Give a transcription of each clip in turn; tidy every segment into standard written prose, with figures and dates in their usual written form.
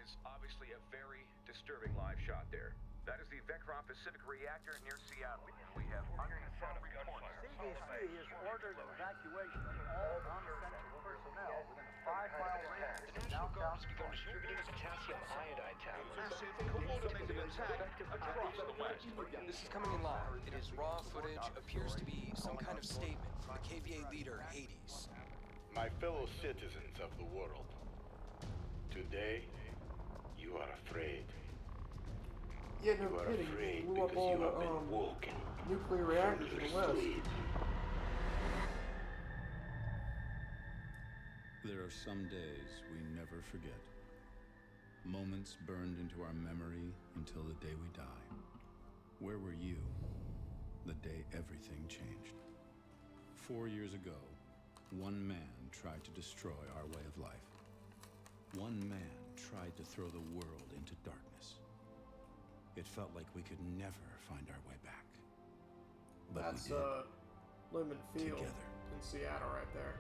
is obviously a very disturbing live shot there. That is the Vectron Pacific reactor near Seattle. We have unconfirmed reports. CDC has ordered an evacuation of all non-essential personnel within a 5-mile radius The of National Guard downtown has begun distributing potassium iodide tablets. Massive coordinated attack across the West. This is coming in live. It is raw footage, appears to be some kind of statement from the KVA leader, Hades. My fellow citizens of the world, today, you are afraid. Yeah, no You are kidding. afraid Blew up because all you have the been woken nuclear reactors from in the your West. sleep. There are some days we never forget. Moments burned into our memory until the day we die. Where were you the day everything changed? 4 years ago, one man tried to destroy our way of life. One man tried to throw the world into darkness. It felt like we could never find our way back. But That's we did. Lumen Field Together. in Seattle right there.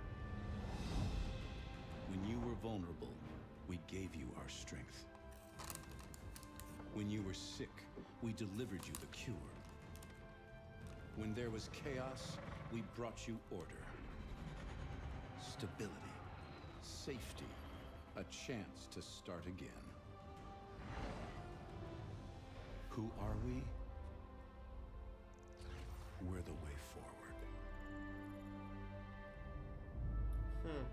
When you were vulnerable, we gave you our strength. When you were sick, we delivered you the cure. When there was chaos, we brought you order. Stability, safety, a chance to start again. Who are we? We're the way forward. Hmm.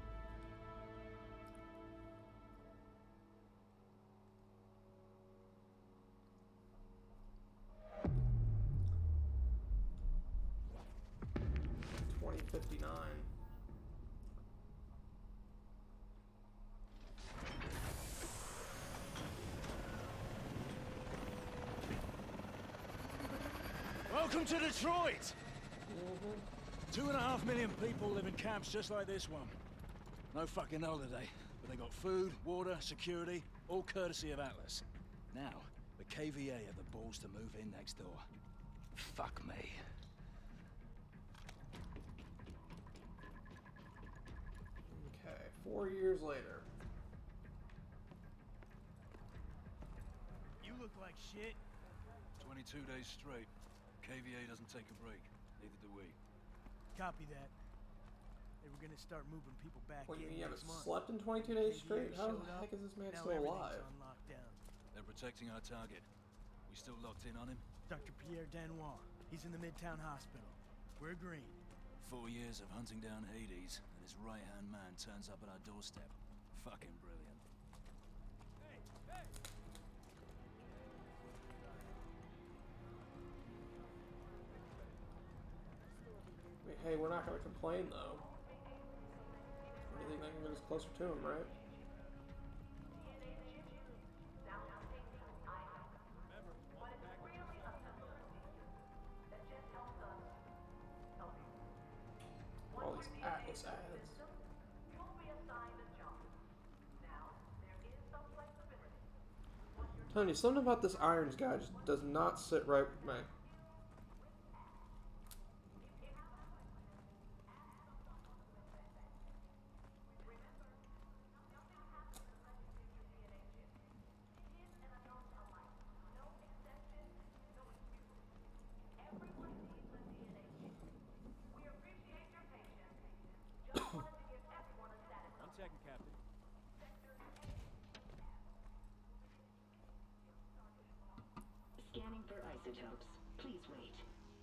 $20.59. Welcome to Detroit! 2.5 million people live in camps just like this one. No fucking holiday, but they got food, water, security, all courtesy of Atlas. Now, the KVA have the balls to move in next door. Fuck me. Okay, 4 years later. You look like shit. 22 days straight. KVA doesn't take a break. Neither do we. Copy that. They were gonna start moving people back What, you in mean you haven't next month. slept in 22 days KVA straight? How showed the up, heck is this man now still everything's alive? on lockdown. They're protecting our target. We still locked in on him? Dr. Pierre Danois. He's in the Midtown Hospital. We're green. 4 years of hunting down Hades, and his right-hand man turns up at our doorstep. Fucking brilliant. Hey, hey! Wait, hey, we're not gonna complain though. Anything that can get us closer to him, right? All these Atlas ads. Tony, something about this Irons guy just does not sit right with me. I'm checking, Captain. Scanning for isotopes. Please wait.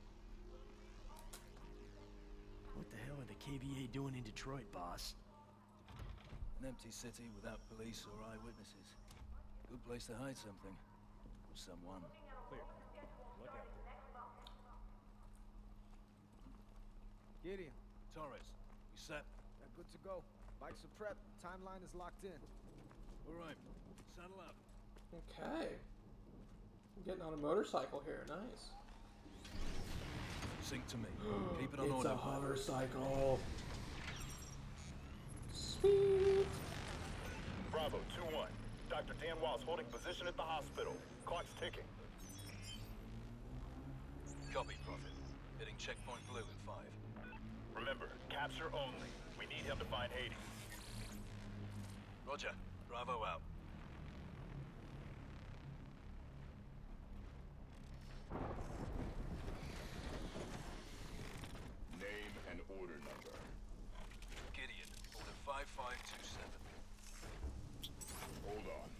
What the hell are the KVA doing in Detroit, boss? An empty city without police or eyewitnesses. Good place to hide something. Or someone. Clear. Look out. Gideon, Torres, we set? they're good to go. Bikes are prepped. Timeline is locked in. All right, saddle up. Okay. I'm getting on a motorcycle here, nice. Sync to me. Keep it on It's order. a hovercycle. Sweet. Bravo 2-1. Dr. Danois holding position at the hospital. Clock's ticking. Copy, Prophet. Hitting checkpoint blue in 5. Remember, capture only. We need him to find Hades. Roger. Bravo out. order number? Gideon, order 5527. Hold on.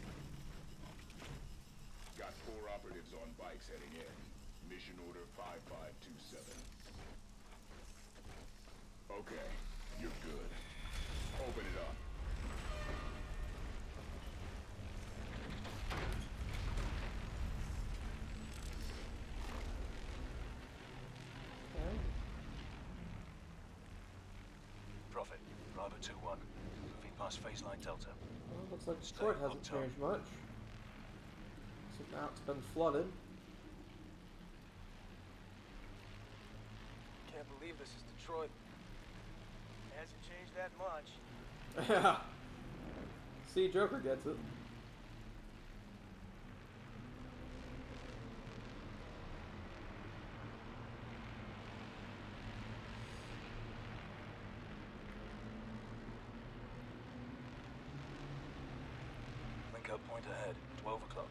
Got 4 operatives on bikes heading in. Mission order 5527. Okay, you're good. Open it up. Prophet, Bravo 2-1. Moving past phase line Delta. Well, looks like Detroit hasn't changed much. So now it's been flooded. Can't believe this is Detroit. Hasn't changed that much. Yeah. See, Joker gets it. Link up point ahead, 12 o'clock.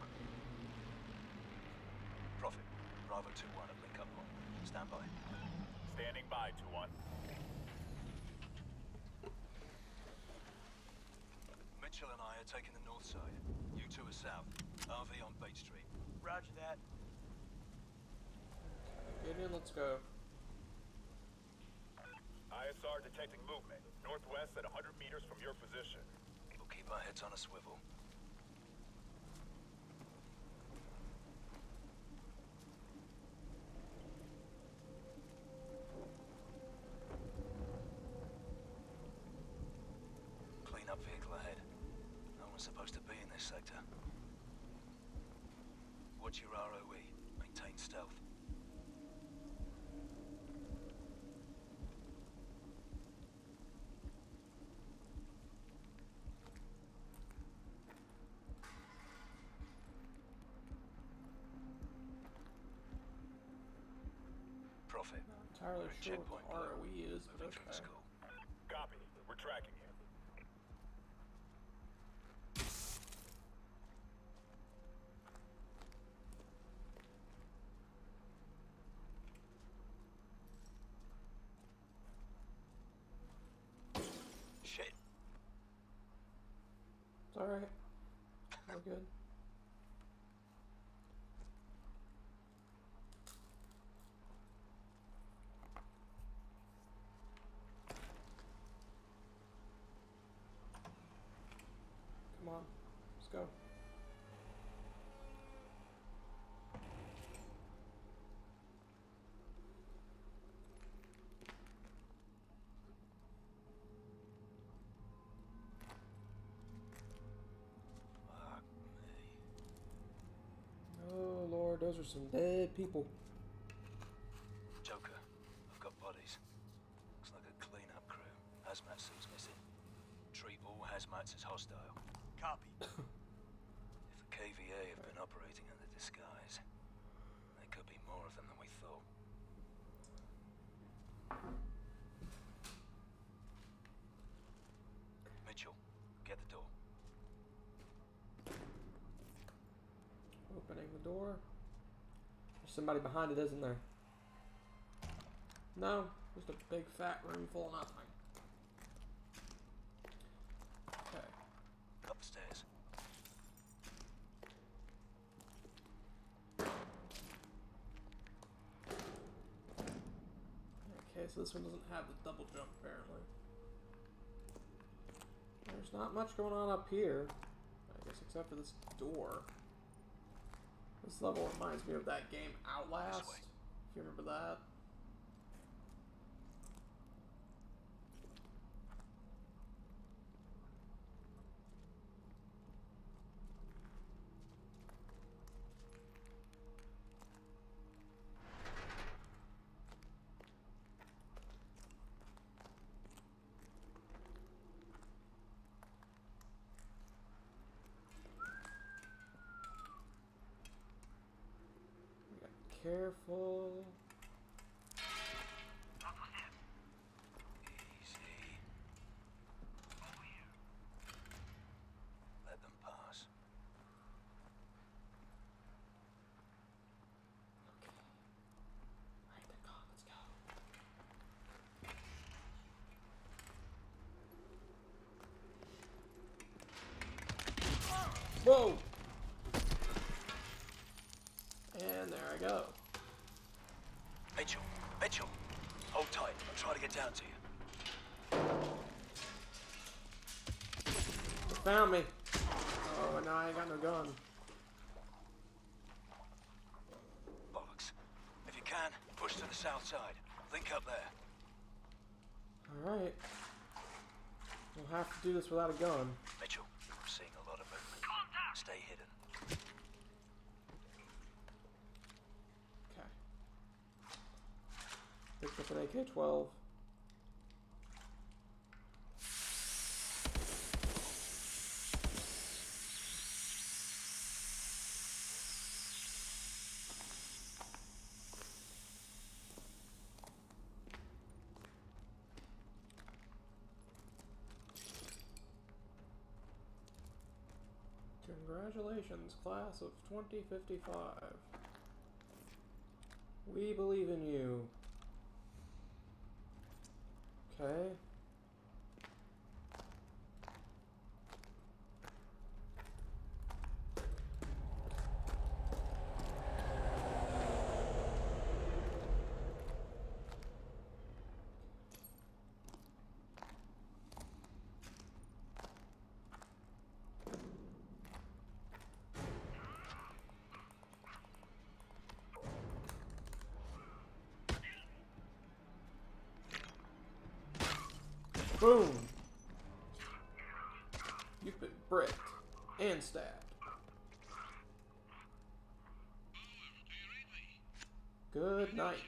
Prophet, Bravo 2-1 at link up point. Stand by. Standing by, 2-1. Mitchell and I are taking the north side. You two are south. RV on Bait Street. Roger that. Gideon, let's go. ISR detecting movement. Northwest at 100 meters from your position. We'll keep our heads on a swivel. Clean up vehicle ahead. No one's supposed to be in this sector. Watch your ROE. Maintain stealth. Prophet. Not entirely sure what the ROE is, but Moving from the okay. school. Copy. We're tracking you. Shit. It's alright. We're good. Come on, let's go. Fuck me. Oh Lord, those are some dead people. Joker, I've got bodies. Looks like a clean-up crew. Hazmat suits missing. Treat all hazmats as hostile. Copy. If the KVA have been operating under disguise, there could be more of them than we thought. Mitchell, get the door. Opening the door. There's somebody behind it, isn't there? No, just a big fat room full of nothing. Okay. Upstairs. Okay, so this one doesn't have the double jump apparently. There's not much going on up here, I guess, except for this door. This level reminds me of that game Outlast, if you remember that. Careful. Easy. Let them pass. Okay. Right, they're gone. Let's go. Whoa! And there I go. Mitchell, Mitchell, hold tight. I'm trying to get down to you. They found me. Oh, and now I ain't got no gun. Bollocks. If you can, push to the south side. Link up there. Alright. We'll have to do this without a gun. Mitchell, I'm seeing a lot of movement. Stay hidden. Okay. Picked up an AK-12. Congratulations, class of 2055. We believe in you. Okay. Boom! You've been bricked and stabbed. Good night.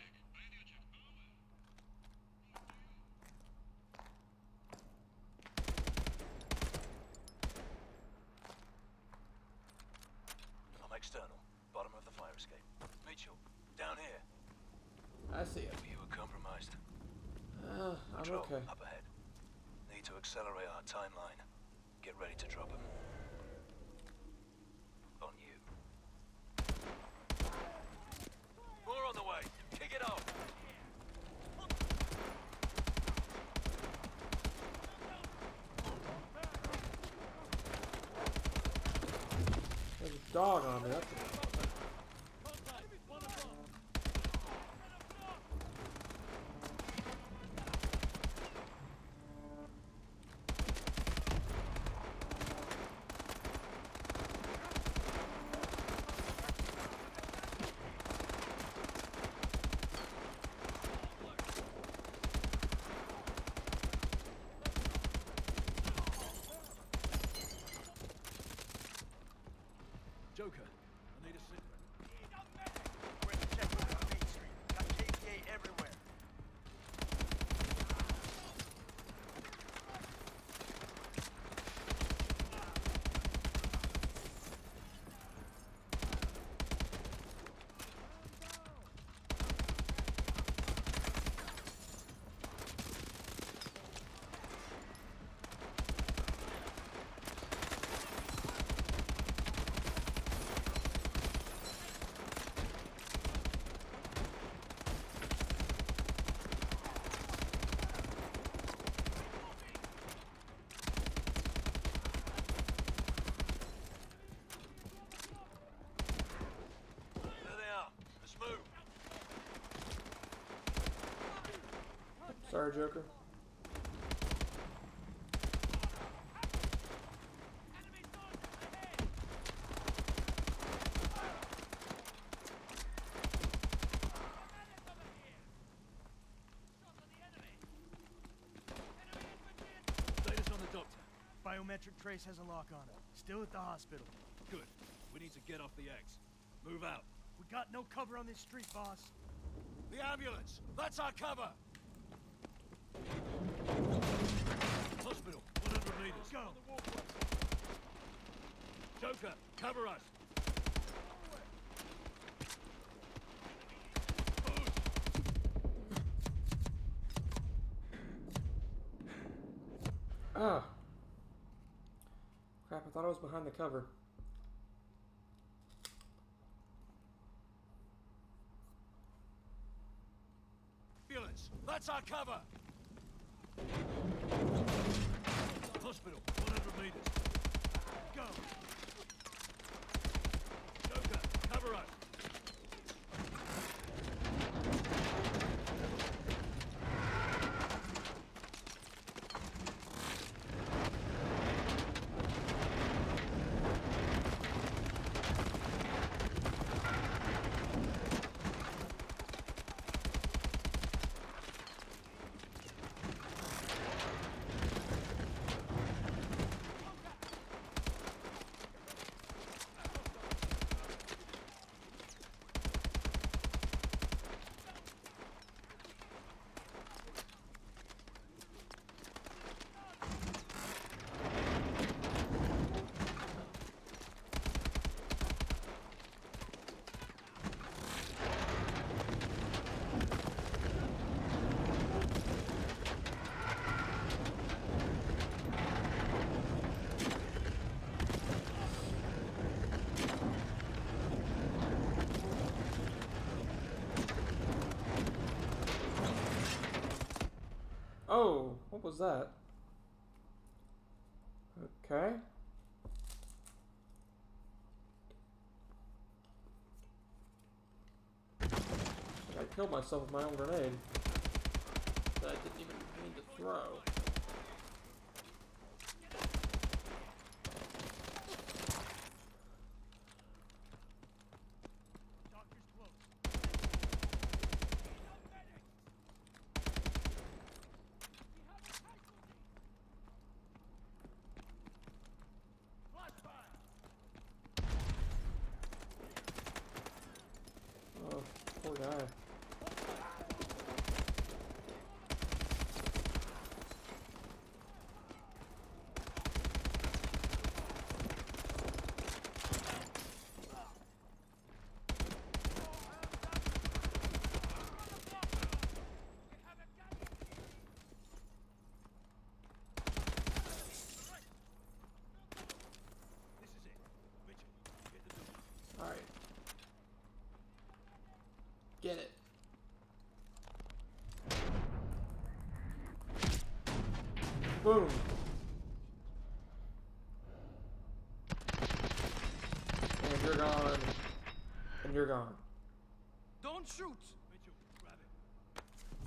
I'm external. Bottom of the fire escape. Mitchell, down here. I see it. You were compromised. I'm Patrol, okay. up ahead. Need to accelerate our timeline. Get ready to drop him. On you. More on the way. Kick it off. There's a dog on me. That's Joker, I need a cigarette. We're in the checkpoint on Main Street. Got KVA everywhere. sorry, Joker. Status on the doctor. Biometric trace has a lock on it. Still at the hospital. Good. We need to get off the X. Move out. We got no cover on this street, boss. The ambulance! That's our cover! Hospital, 100 meters. Go! Joker, cover us! Ah. Crap, I thought I was behind the cover. Ambulance, that's our cover! Hospital, 100 meters. Go! was that? Okay. I killed myself with my own grenade that I didn't even mean to throw. Oh, poor guy. Alright. Get it. Boom. And you're gone. And you're gone. Don't shoot! Mitchell, grab it.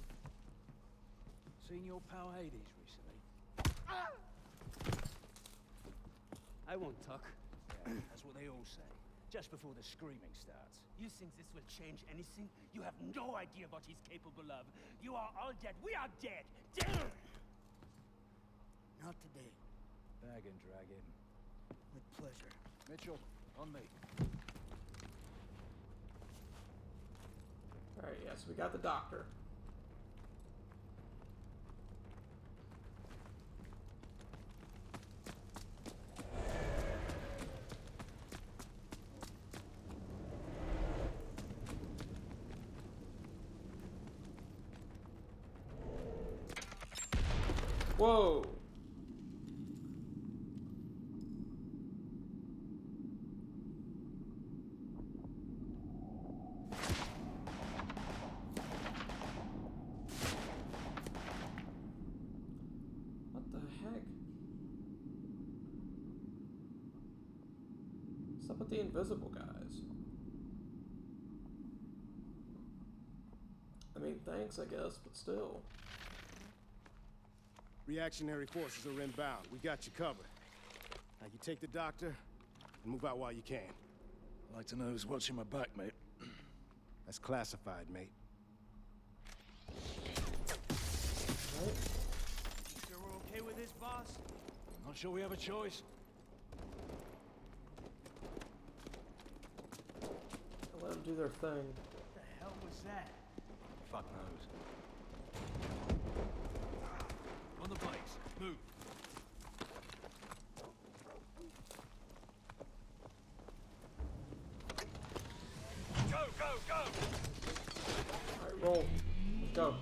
Seen your pal Hades recently? I won't talk. Yeah, that's what they all say. Just before the screaming starts. You think this will change anything? You have no idea what he's capable of. You are all dead. We are dead. Dead! Not today. Bag and drag him. With pleasure. Mitchell, on me. Alright, yeah, so we got the doctor. Whoa! What the heck? What's up with the invisible guys? I mean, thanks, I guess, but still. Reactionary forces are inbound. We got you covered. Now you take the doctor and move out while you can. I'd like to know who's watching my back, mate. That's classified, mate. Right. Sure we're okay with this, boss? Not sure we have a choice. I'll let them do their thing. What the hell was that? Fuck knows. On the bikes. Move. Go, go, go! Alright, roll. Let's go.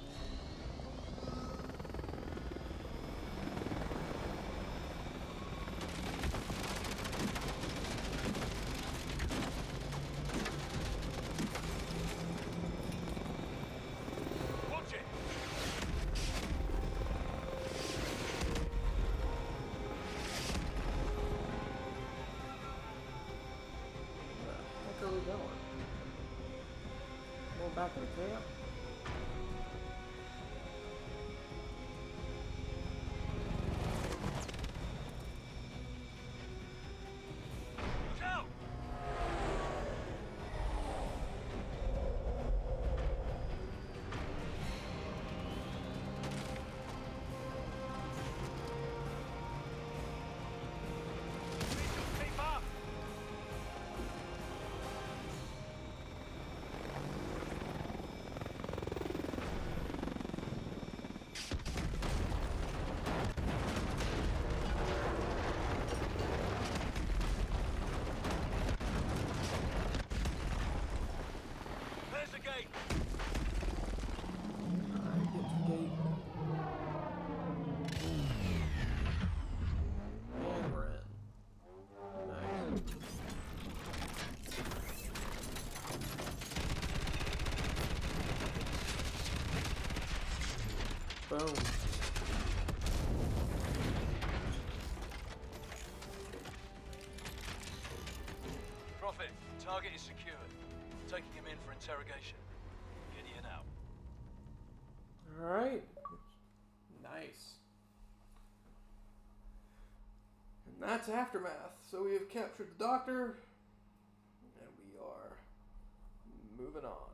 Watch it! Where the heck are we going? Going back to the camp? Look out! Keep up! There's the gate! Alright, get to the gate. And we're in. Nice. Boom. Target is secured. Taking him in for interrogation. Gideon out. Alright. Nice. And that's Aftermath. So we have captured the doctor, and we are moving on.